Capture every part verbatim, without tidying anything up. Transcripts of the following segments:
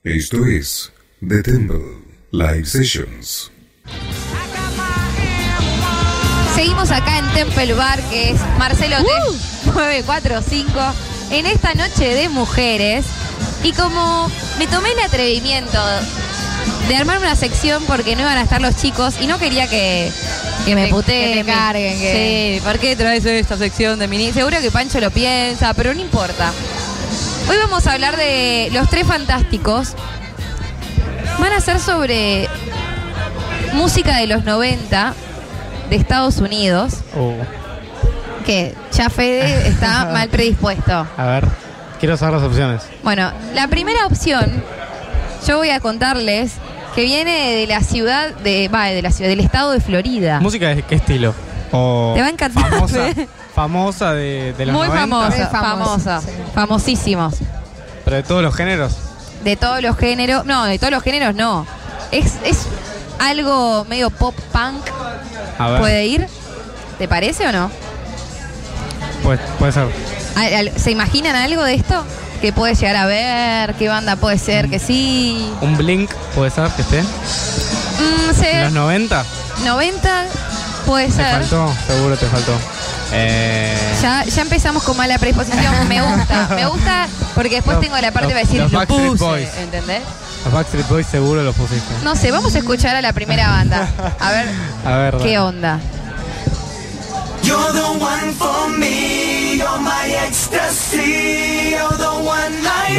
Esto es The Temple Live Sessions. Seguimos acá en Temple Bar, que es Marcelo uh. nueve cuatro cinco, en esta noche de mujeres. Y como me tomé el atrevimiento de armar una sección porque no iban a estar los chicos y no quería que, que me puteen, que te carguen. Que... Sí, ¿por qué traes esta sección de mini? Seguro que Pancho lo piensa, pero no importa. Hoy vamos a hablar de Los Tres Fantásticos. Van a ser sobre música de los noventa de Estados Unidos. Oh. Que ya Fede está mal predispuesto. A ver, quiero saber las opciones. Bueno, la primera opción, yo voy a contarles que viene de la ciudad de, va, de la ciudad del estado de Florida. ¿Música de qué estilo? O Te va a encantar. Famosa, famosa de, de los Muy noventa. famosa, famosa, famosa, sí. famosísimos. Pero de todos los géneros. De todos los géneros, no, de todos los géneros no. Es, es algo medio pop punk. A ver, ¿Puede ir? ¿Te parece o no? Pues, puede ser. ¿Se imaginan algo de esto? ¿Que puede llegar a ver? ¿Qué banda puede ser? Que sí. ¿Un Blink puede ser que esté? Mm, ¿En se- los noventa? noventa puede Te ser. faltó, seguro te faltó. Eh... Ya, ya empezamos con mala predisposición. Me gusta, me gusta porque después Los- tengo la parte los- de decir los lo Backstreet puse, Boys. ¿entendés? Los Backstreet Boys seguro los pusiste. No sé, vamos a escuchar a la primera banda. A ver A ver, qué dale. onda. You're the one for me, you're my ecstasy, you're the one I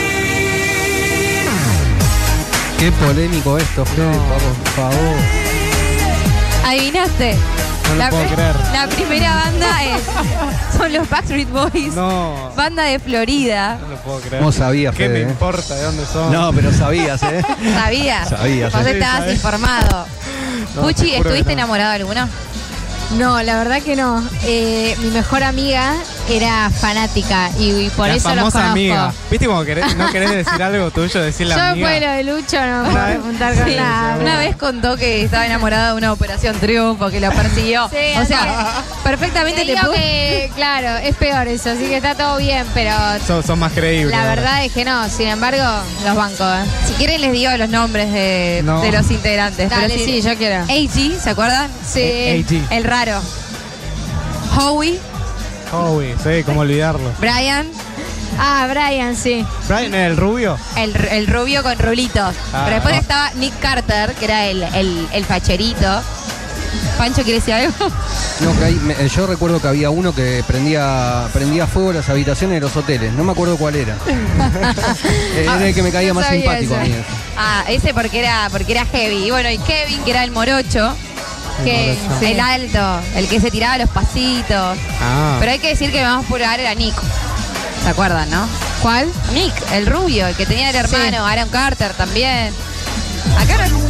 need. Qué polémico esto, Fede, por favor. ¿Adivinaste? No lo la, puedo pri- creer. la primera banda es, son los Backstreet Boys, No, banda de Florida. no lo puedo creer. Vos sabías, ¿Qué Fede, me eh? importa de dónde son? No, pero sabías, ¿eh? ¿Sabías? Sabías, Vos sí, estabas sabía. informado. No, Puchi, te juro que ¿estuviste no. enamorado de alguno? No, la verdad que no. Eh, mi mejor amiga era fanática y, y por La eso los famosa conozco. amiga. ¿Viste como querés, no querés decir algo tuyo, decir la Yo amiga? fue lo de Lucho, no me puedo Una- juntar con Sí, nada. una vez contó que estaba enamorada de una operación Triunfo que lo persiguió. Sí, o o sea, sea, perfectamente Te te, digo puedo... que, claro, es peor eso, así que está todo bien, pero Son, son más creíbles. la ahora. verdad es que no. Sin embargo, los bancos, ¿eh? Si quieren les digo los nombres de, No. de los integrantes. Dale, Pero sí, yo quiero. A G, ¿se acuerdan? Sí. A G. El raro. Howie, Howie, sí, cómo olvidarlo. Brian, Ah, Brian, sí. Brian, el rubio. el, el rubio con rulitos. Ah. Pero después estaba Nick Carter, que era el, el, el facherito. Pancho, ¿quiere decir algo? No, que hay- me- yo recuerdo que había uno que prendía prendía fuego las habitaciones de los hoteles. No me acuerdo cuál era. Eh, era el que me caía no más sabía simpático a ese. mí. ese. Ah, ese porque era, porque era heavy. Y bueno, y Kevin, que era el morocho. Que morocho. el alto, el que se tiraba los pasitos. Ah. Pero hay que decir que el más popular era Nick. ¿Se acuerdan, no? ¿Cuál? Nick, el rubio, el que tenía el hermano, Aaron Carter también. Acá no...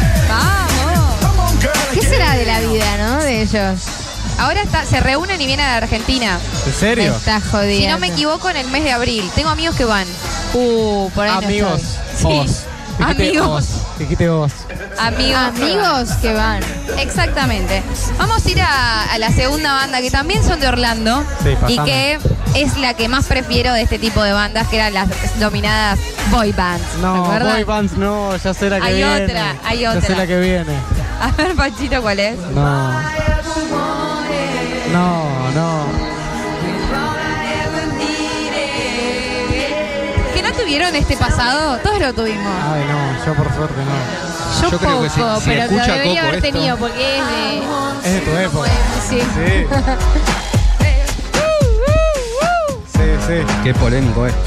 ¡Vamos! ¿Qué será de la vida, no? De ellos. Ahora está, se reúnen y vienen a la Argentina. ¿En serio? Me está jodiendo. Si no me equivoco, en el mes de abril. Tengo amigos que van. Uh, por ahí Amigos. no estoy. Vos. Dijiste Amigos. vos. Dijiste vos. Amigos. Amigos que van. Exactamente. Vamos a ir a, a la segunda banda que también son de Orlando Sí, y pasame. que es la que más prefiero de este tipo de bandas, que eran las dominadas boy bands. No, ¿Se acuerdan? boy bands no, ya sé la que Hay viene. otra, hay Ya sé otra. la que viene. A ver, Panchito, ¿cuál es? No. No, no. ¿Que no tuvieron este pasado? Todos lo tuvimos. Ay, no, yo por suerte no. Yo, Yo creo poco, que si- si pero lo escucha debería Coco haber esto- tenido porque es de... Es de tu época. Sí. Sí. Sí, sí. Qué polémico esto.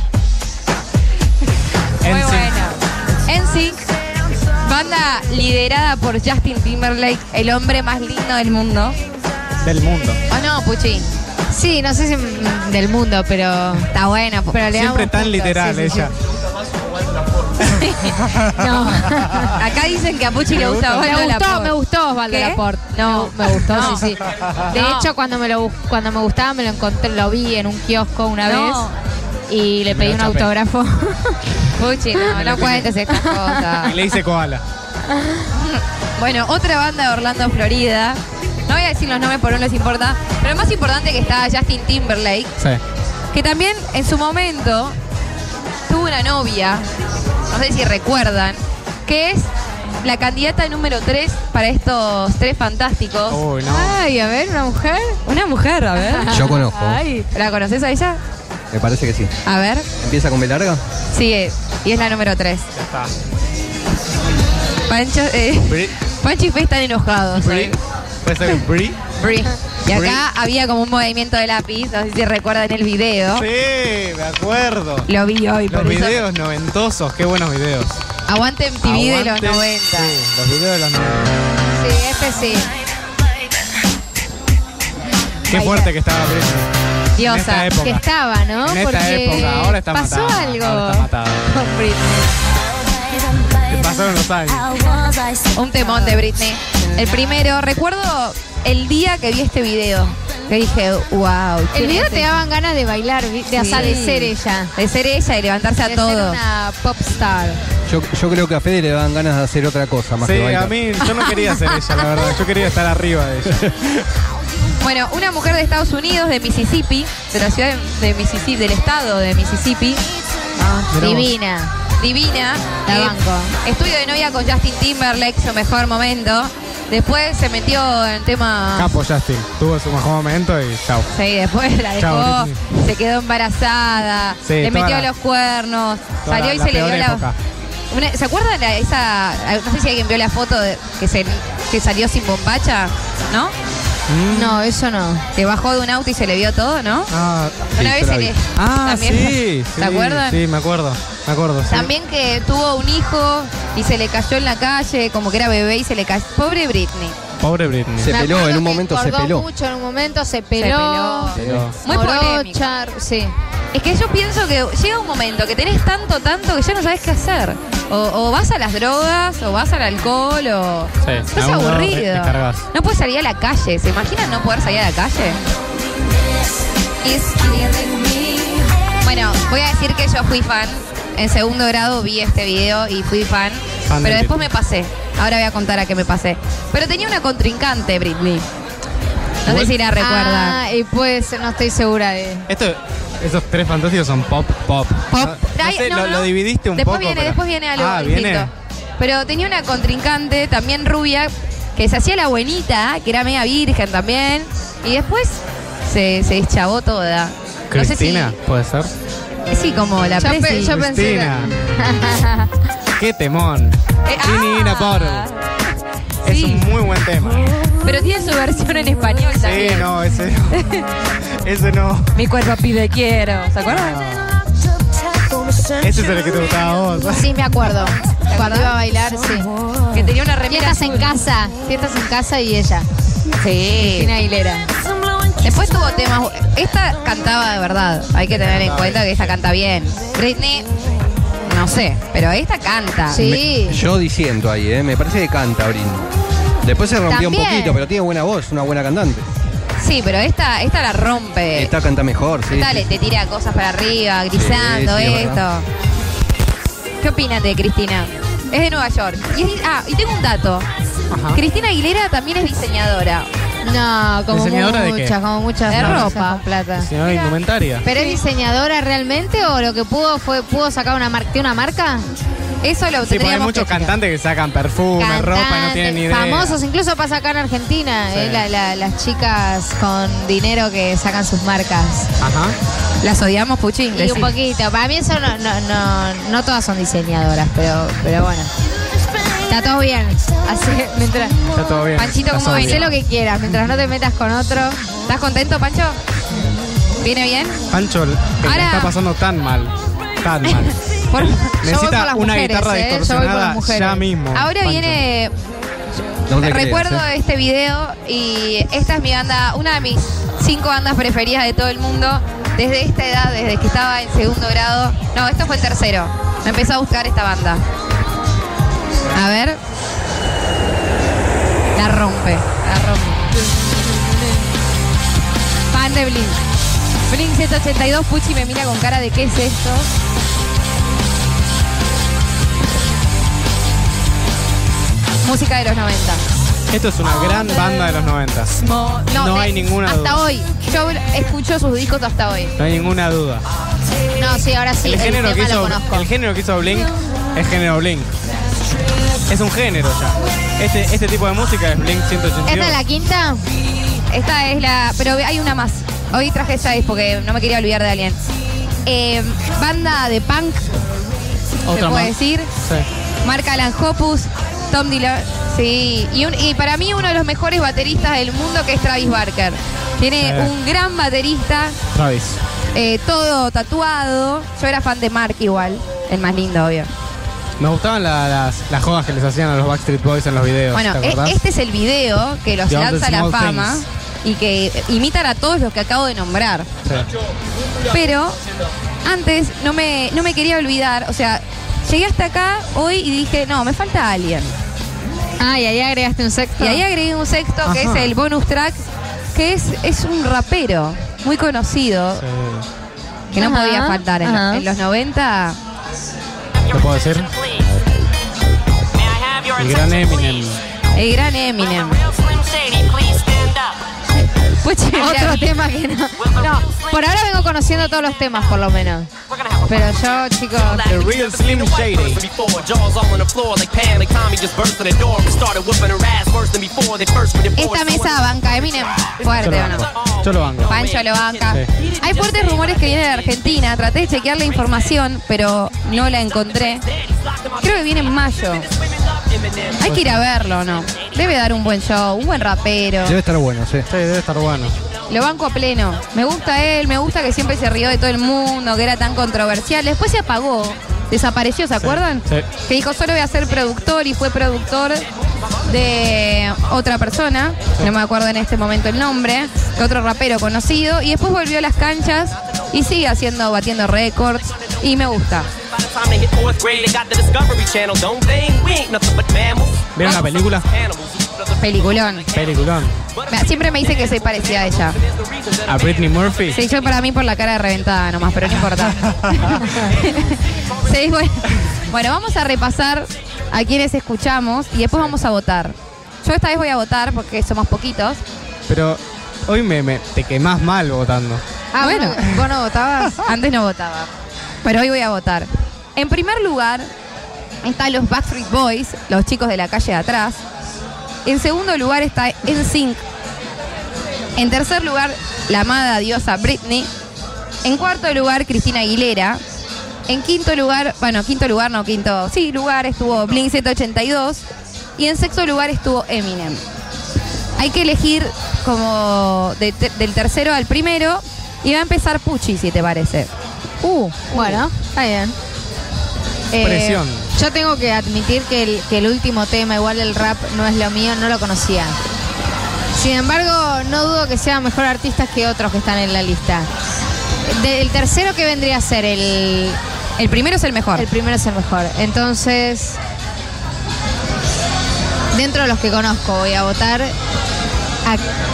Muy N Sync. bueno. N Sync, banda liderada por Justin Timberlake, el hombre más lindo del mundo. Del mundo. ¿O no, Puchi? Sí, no sé si mm, del mundo, pero... Está bueno. po- pero le Siempre damos tan puntos. literal Sí, sí, sí. ella. No. Acá dicen que a Puchi le gusta Me Osvaldo gustó, Laporte. me gustó Osvaldo ¿Qué? Laporte. No, me gustó, No. sí, sí. De No. hecho, cuando me lo bus- cuando me gustaba me lo encontré, lo vi en un kiosco una No. vez y le Me pedí lo un chapé. autógrafo. Puchi, no, no cuentes estas cosas. Y le hice koala. Bueno, otra banda de Orlando, Florida. No voy a decir los nombres porque no les importa. Pero lo más importante que está Justin Timberlake, Sí. que también en su momento tuvo una novia no sé si recuerdan, que es la candidata número tres para estos tres fantásticos. Uy, no. Ay, a ver, una mujer. Una mujer, a ver. Yo conozco. Ay. ¿La conoces a ella? Me parece que sí. A ver. ¿Empieza con B larga? Sí, y es la número tres. Ya está. Pancho, eh, Bri. Pancho y Fe están enojados. Bri. hoy. ¿Puede ser Bri? Bri. Y acá Bri. había como un movimiento de lápiz, no sé si recuerdan el video. Sí, me acuerdo. Lo vi hoy, Los por eso. videos noventosos, qué buenos videos. Aguante M T V de los Aguante. noventa. Sí, los videos de los noventa. Sí, este sí. Qué fuerte que estaba Britney. En Diosa. esta época. Que estaba, ¿no? En esta Porque época, ahora está pasó matada, algo ahora está matada. con Britney. Te pasaron los años. Un temón de Britney. El primero, recuerdo el día que vi este video. Que dije, wow. El video te daban ganas de bailar, vi- de, o sea, de Sí. ser ella. De ser ella y levantarse a De todo. ser una pop star. Yo, yo creo que a Fede le dan ganas de hacer otra cosa más que Sí, bailar. a mí yo no quería ser ella, la verdad. Yo quería estar arriba de ella. Bueno, una mujer de Estados Unidos, de Mississippi, de la ciudad de Mississippi, del estado de Mississippi. Ah, Mirá vos. divina. Divina. La Eh, banco. Estudio de novia con Justin Timberlake, su mejor momento. Después se metió en tema. Capo Justin. Tuvo su mejor momento y chao. Sí, después la dejó, Chao, Britney. se quedó embarazada, Sí, le toda metió la- los cuernos, Toda salió la- y la se le peor vio época. la. una- ¿Se acuerdan de esa? No sé si alguien vio la foto de, que, se, que salió sin bombacha, ¿no? Mm. No, eso no. Que bajó de un auto y se le vio todo, ¿no? Ah, Una sí, vez yo la se vi. le. ah también, sí, sí. ¿Se acuerdan? Sí, me acuerdo. Me acuerdo, sí. También que tuvo un hijo y se le cayó en la calle, como que era bebé y se le cayó. Pobre Britney. Pobre Britney. Se Me peló, acuerdo en un que momento se engordó peló. mucho, en un momento se peló. peló. Pero- Muy polémico. Morocha, sí. Es que yo pienso que llega un momento que tenés tanto, tanto que ya no sabes qué hacer. O, o vas a las drogas, o vas al alcohol, o. Sí, Estás a un lado te- aburrido. te cargas. No puedes salir a la calle. ¿Se imaginan no poder salir a la calle? Bueno, voy a decir que yo fui fan. En segundo grado vi este video y fui fan. Fan pero del después tipo. me pasé. Ahora voy a contar a qué me pasé. Pero tenía una contrincante, Britney. No sé si la recuerdan. Ah, y pues no estoy segura de. Esto, esos tres fantásticos son pop, pop. Pop. No, no Ay, sé, no, lo, no. lo dividiste un después poco. Viene, pero- Después viene algo ah, distinto. ¿viene? Pero tenía una contrincante, también rubia, que se hacía la buenita, que era media virgen también. Y después se, se deschavó toda. Cristina, ¿puede ser? No sé si, sí, como la Yo pe- Presi. yo pensé- Cristina. Qué temón. Eh, Cristina ah, Porro. Es sí. un muy buen tema. Pero tiene su versión en español Sí, también. no, ese no. Ese no. Mi cuerpo pide quiero. ¿Se acuerdan? Ese es el que te gustaba a vos. Sí, me acuerdo. Cuando iba a bailar, sí. Que tenía una remera Fiestas en azul. casa. Fiestas en casa y ella. Sí. Cristina Aguilera. Después tuvo temas. Esta cantaba de verdad. Hay que tener en cuenta que esta canta bien. Britney, no sé, pero esta canta. Sí. Me- yo diciendo ahí, ¿eh? Me parece que canta Britney. Después se rompió un También. poquito, pero tiene buena voz, una buena cantante. Sí, pero esta, esta la rompe. Esta canta mejor, sí. Esta le- te tira cosas para arriba, grisando Sí, sí, es esto. verdad. ¿Qué opinas de Cristina? Es de Nueva York. Y es- ah, y tengo un dato. Ajá. Cristina Aguilera también es diseñadora. No, como ¿Diseñadora de qué? muchas, como muchas De famosas ropa. con plata. Señora indumentaria. ¿Pero es diseñadora realmente o lo que pudo fue pudo sacar una marca, tiene una marca? Eso lo Sí, porque hay tendríamos muchos que checar. cantantes que sacan perfume, ropa y no tienen ni idea. famosos, incluso pasa acá en Argentina, Sí. eh, la- la- las chicas con dinero que sacan sus marcas. Ajá. Las odiamos, Puchín. Y decí. un poquito, para mí eso no, no, no, no todas son diseñadoras, pero, pero bueno. Está todo bien. Así, mientras, Está todo bien. Panchito, Está ¿cómo todo ves? sé bien. lo que quieras, mientras no te metas con otro. ¿Estás contento, Pancho? ¿Viene bien? Pancho le Ahora- está pasando tan mal. Tan mal. Por- Yo voy por Necesita las una mujeres, guitarra ¿eh? Yo voy por distorsionada las mujeres. ya mismo. Ahora Pancho. viene. No te Recuerdo creas, ¿eh? este video y esta es mi banda, una de mis cinco bandas preferidas de todo el mundo. Desde esta edad, desde que estaba en segundo grado. No, esto fue en tercero. Me empezó a buscar esta banda. A ver. La rompe, la rompe. Fan de Blink. Blink ciento ochenta y dos, Puchi me mira con cara de ¿qué es esto? Música de los noventa. Esto es una gran banda de los noventa. No, No de- hay ninguna hasta duda. hoy. Yo escucho sus discos hasta hoy. No hay ninguna duda. No, sí, ahora sí. El El, género, que tema lo hizo, conozco. el género que hizo Blink es género Blink. Es un género ya. Este, este tipo de música es Blink ciento ochenta y dos. ¿Esta es la quinta? Esta es la... Pero hay una más. Hoy traje seis porque no me quería olvidar de alguien. Eh, banda de punk, se Otra puede más. decir. Sí. Mark Alan Hoppus, Tom Dillon. Sí, y, un- y para mí uno de los mejores bateristas del mundo, que es Travis Barker. Tiene Sí. un gran baterista, Travis. eh, todo tatuado. Yo era fan de Mark igual, el más lindo, obvio. Me gustaban la- las, las jodas que les hacían a los Backstreet Boys en los videos. Bueno, ¿te e- acordás? este es el video que los The All the lanza a la Small fama Things. y que imitan a todos los que acabo de nombrar. Sí. Pero antes no me, no me quería olvidar, o sea, llegué hasta acá hoy y dije, no, me falta alguien. Ah, y ahí agregaste un sexto. Y ahí agregué un sexto, que Ajá. es el bonus track, que es, es un rapero muy conocido, Sí. que no Ajá, podía faltar. En, ajá. en los noventa, ¿Te puedo decir? El gran Eminem. el gran Eminem. Pues, Otro mirá, tema que no. No, por ahora vengo conociendo todos los temas, por lo menos. Pero yo, chicos. The Real Slim Shady. esta mesa banca Eminem, Yo fuerte lo o no. banco. Yo lo banco. Pancho lo banca. Sí. Hay fuertes rumores que vienen de Argentina. Traté de chequear la información, pero no la encontré. Creo que viene en mayo. Hay que ir a verlo, ¿no? Debe dar un buen show, un buen rapero. Debe estar bueno, sí. Sí, debe estar bueno. Lo banco a pleno. Me gusta él, me gusta que siempre se rió de todo el mundo, que era tan controversial. Después se apagó, desapareció, ¿se acuerdan? sí. Que dijo, solo voy a ser productor y fue productor de otra persona, no me acuerdo en este momento el nombre, de otro rapero conocido, y después volvió a las canchas y sigue haciendo, batiendo récords, y me gusta. ¿Vieron la película? Peliculón. Peliculón. Siempre me dicen que soy parecida a ella. A Britney Murphy. Sí, yo para mí por la cara de reventada nomás, pero no importa. Sí, bueno. Bueno, vamos a repasar a quienes escuchamos y después vamos a votar. Yo esta vez voy a votar porque somos poquitos. Pero hoy me, me- te quemás mal votando. Ah, bueno. ¿Vos no votabas? Antes no votaba, pero hoy voy a votar. En primer lugar están los Backstreet Boys, los chicos de la calle de atrás. En segundo lugar está N Sync. En tercer lugar, la amada diosa Britney. En cuarto lugar, Cristina Aguilera. En quinto lugar, bueno, quinto lugar, no, quinto, sí, lugar estuvo Blink ciento ochenta y dos. Y en sexto lugar estuvo Eminem. Hay que elegir como de- de- del tercero al primero. Y va a empezar Pucci, si te parece. Uh, bueno, está bien. Eh, Presión. Yo tengo que admitir que el, que el último tema, igual el rap, no es lo mío, no lo conocía. Sin embargo, no dudo que sean mejor artistas que otros que están en la lista. De- el tercero, que vendría a ser el, El primero es el mejor. el primero es el mejor. Entonces, dentro de los que conozco, voy a votar a,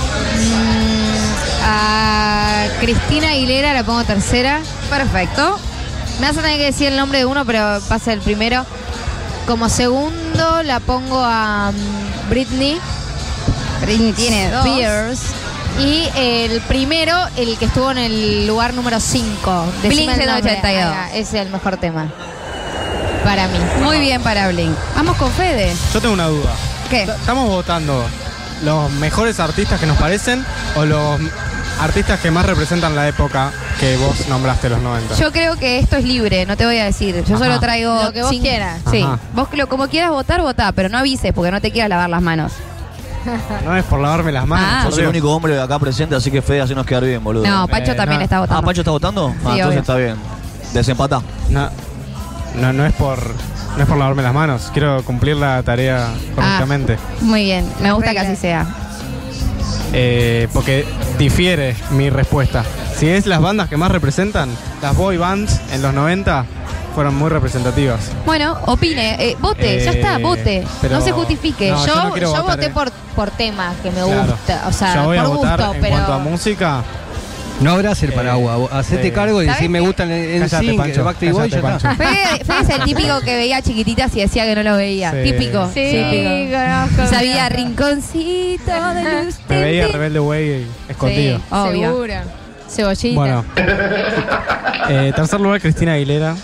mm, a Cristina Aguilera, la pongo tercera. Perfecto. Me vas a tener que decir el nombre de uno, pero pasa el primero. Como segundo la pongo a mm, Britney Britney tiene dos. Spears. Y el primero, el que estuvo en el lugar número cinco. Blink ciento ochenta y dos. Ese es el mejor tema. Para mí. Muy bien para Blink. Vamos con Fede. Yo tengo una duda. ¿Qué? ¿Estamos votando los mejores artistas que nos parecen o los artistas que más representan la época que vos nombraste, los noventa? Yo creo que esto es libre, no te voy a decir. Yo Ajá. solo traigo... Lo que vos cinco- quieras. Sí. Ajá. Vos lo, como quieras votar, votá, pero no avises porque no te quieras lavar las manos. No es por lavarme las manos. Ah. por Yo soy el Dios. único hombre acá presente, así que Fede, así nos quedar bien, boludo. No, Pacho Eh, también no. está Ah, votando. ¿Pacho está votando? Ah, entonces obvio. está bien. Desempatá. No, no, no es por no es por lavarme las manos. Quiero cumplir la tarea correctamente. Muy bien, me Las gusta que reglas. así sea. Eh, porque difiere mi respuesta. Si es las bandas que más representan, las boy bands en los noventa fueron muy representativas. Bueno, opine, eh, vote, ya Eh, está, vote. pero- No se justifique. No, yo yo no quiero yo votar, voté eh. por, por tema que me Claro. gusta. O sea, Ya voy por a votar gusto, en pero. cuanto a música. No abras el Eh, paraguas, vos hacete sí. cargo y ¿Sabés decir me qué? gustan en Cállate, Sync, Pancho, el Backstreet Boys, ya cállate, está. Fede, Fede es el típico que veía chiquititas y decía que no lo veía. Sí. Típico. Sí, típico. conozco. Sabía rinconcito de luz. Me veía Rebelde Way escondido. Sí, obvio. Seguro. Cebollita. Bueno. Eh, tercer lugar, Cristina Aguilera.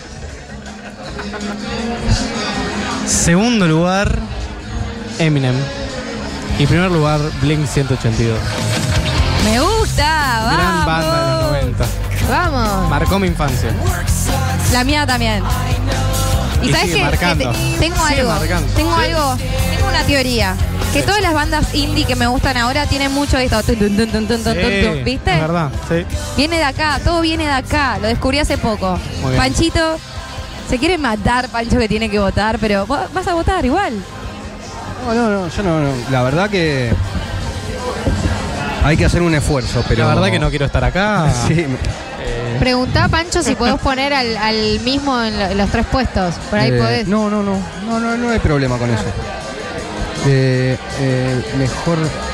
Segundo lugar, Eminem. Y primer lugar, Blink ciento ochenta y dos. Me gusta, vamos. Gran banda de los noventa. Vamos. Marcó mi infancia. La mía también. Y, Y sabes sigue que marcando. tengo Sigue algo, marcando. tengo algo, tengo una teoría. Que todas las bandas indie que me gustan ahora tienen mucho de esto. Tun, tun, tun, tun, tun, tun, tun, ¿viste? Es verdad, sí. Viene de acá, todo viene de acá. Lo descubrí hace poco. Muy bien. Panchito, se quiere matar, Pancho, que tiene que votar, pero vos vas a votar igual. No, no, no, yo no, no. La verdad que hay que hacer un esfuerzo, pero. La verdad que no quiero estar acá. Sí, me- Preguntá, Pancho, si podés poner al, al mismo en, lo- en los tres puestos. Por ahí eh, podés. No, no, no, no, no, no hay problema con eso. Eh, eh, mejor.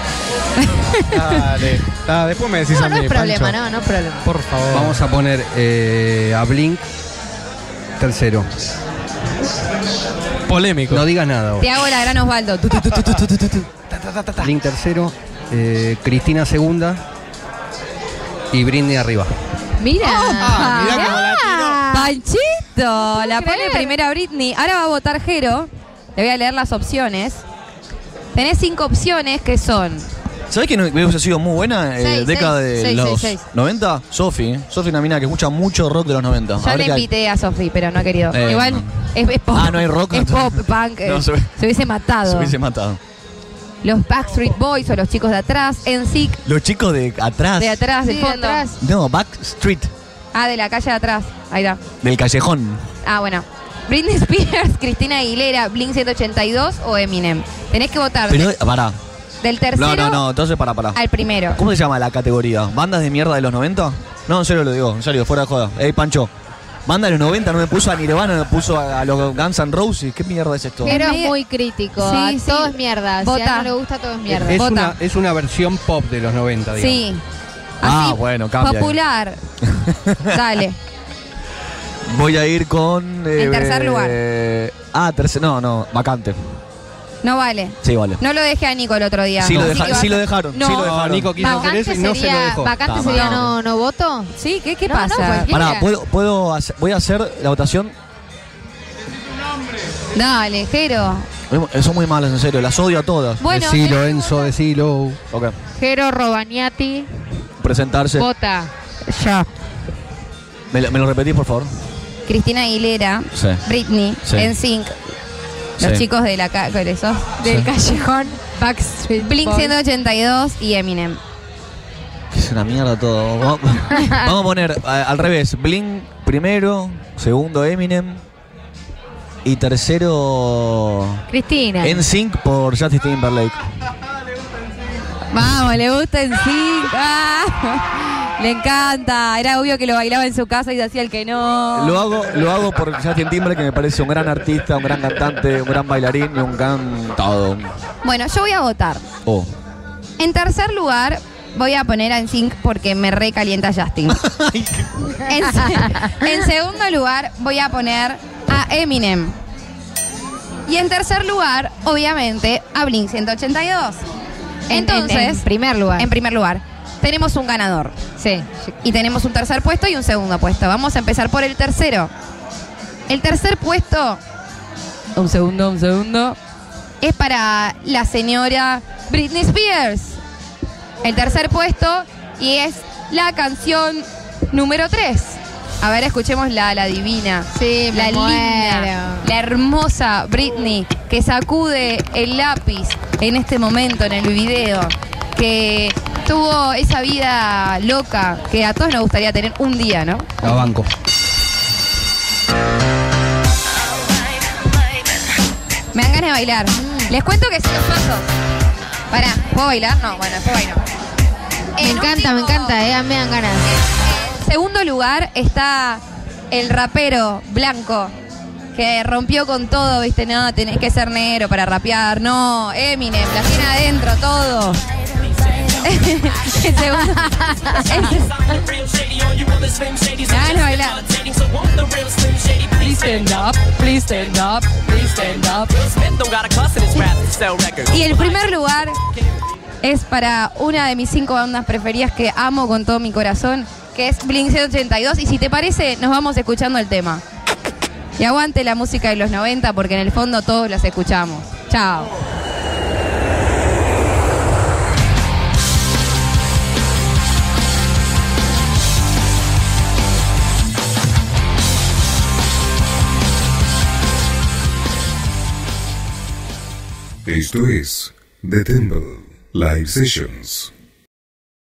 Dale. Ah, después me decís No, a mí, no es problema, Pancho. no, no es problema. Por favor. Vamos a poner eh, a Blink tercero. Polémico. No digas nada vos. Te hago la gran Osvaldo. Tu, tu, tu, tu, tu, tu, tu, tu. Blink tercero, eh, Cristina segunda y Britney arriba. Mira. Ah, mirá cómo la tiró. Panchito, la pone creer. primera Britney. Ahora va a votar Jero. Le voy a leer las opciones. Tenés cinco opciones que son. ¿Sabés que no hubiese sido muy buena? Eh, Seis, década seis, de seis, los seis, seis. noventa. Sofi. Sofi, una mina que escucha mucho rock de los noventa. A Ya ver le qué hay. invité a Sofi, pero no ha querido. Eh, Igual no. es, es pop. Ah, ¿no hay rock? Es pop, punk. No, eh, se se, ve- hubiese matado. Se hubiese matado. Los Backstreet Boys o los chicos de atrás. N Sync Los chicos de atrás. de atrás, Sí, de de fondo. atrás. No, Backstreet. Ah, de la calle de atrás. Ahí está. Del callejón. Ah, bueno. Britney Spears, Cristina Aguilera, Blink ciento ochenta y dos o Eminem. Tenés que votar Pero, de- pará. del tercero No, no, no. Entonces, pará, pará. al primero. ¿Cómo se llama la categoría? ¿Bandas de mierda de los noventa? No, en serio lo digo. En serio, fuera de joda. Ey, Pancho. Banda de los noventa no me puso a Nirvana, no me puso a, a los Guns N' Roses. ¿Qué mierda es esto? Pero es medio- muy crítico. Sí, a sí. Todo es mierda. Si Vota. a él no le gusta, todo es mierda. Es Vota. una, es una versión pop de los noventa, digamos. Sí. Ah, Así, bueno, cambia ahí. Popular. Dale. Voy a ir con. En tercer lugar. eh, ah, tercer. No, no, vacante. No vale. Sí, vale. No lo dejé a Nico el otro día. Sí lo, Así deja- que vas sí a- lo dejaron. No. Sí lo No, dejaron. Nico quiso hacer Vacante eso y no se lo sería, dejó. vacante Está sería mal. no, no voto. Sí, ¿qué, qué No, no, pasa? cualquiera. Pará, ¿puedo, puedo hacer- voy a hacer la votación. Dale, Jero. Son muy malas, en serio. Las odio a todas. Bueno, Decilo, eh, Enzo, decilo. Ok. Jero Robagnati, Presentarse. vota. ya. ¿Me, lo- me lo repetís, por favor? Cristina Aguilera, Sí. Britney, Sí. N Sync, los Sí. chicos de la ca- ¿cuál es eso? Del callejón, Backstreet Blink Boys. ciento ochenta y dos y Eminem. Que es una mierda todo. Vamos, vamos a poner a- al revés. Blink primero, segundo Eminem y tercero Cristina. N Sync por Justin Timberlake. Vamos, le gusta N Sync. Ah, le encanta. Era obvio que lo bailaba en su casa y se hacía el que no. Lo hago, lo hago por Justin Timberlake, que me parece un gran artista, un gran cantante, un gran bailarín y un gran todo. Bueno, yo voy a votar. Oh. En tercer lugar, voy a poner a N Sync porque me recalienta Justin. en, se- en segundo lugar, voy a poner a Eminem. Y en tercer lugar, obviamente, a Blink ciento ochenta y dos. En- Entonces, en, en primer lugar. en primer lugar, tenemos un ganador. sí. Y tenemos un tercer puesto y un segundo puesto. Vamos a empezar por el tercero. El tercer puesto, un segundo, un segundo, es para la señora Britney Spears. El tercer puesto y es la canción número tres. A ver, escuchemos la, la divina, Sí, me la linda, muero. la hermosa Britney que sacude el lápiz en este momento en el video, que tuvo esa vida loca que a todos nos gustaría tener un día, ¿no? La banco. Me dan ganas de bailar. Les cuento que si los pasos. Pará, ¿puedo bailar? No, bueno, después bailo. Me En encanta, me último- encanta, eh, me dan ganas. En segundo lugar está el rapero blanco que rompió con todo, viste, no, tenés que ser negro para rapear, no, Eminem, la tiene adentro, todo. En segundo, en- bailar. Please stand up, please stand up, please stand up. Men don't gotta cuss in his rap to sell records. Y el primer lugar es para una de mis cinco bandas preferidas que amo con todo mi corazón, que es Blink ciento ochenta y dos. Y si te parece, nos vamos escuchando el tema. Y aguante la música de los noventa, porque en el fondo todos las escuchamos. Chao. Esto es The Temple Live Sessions.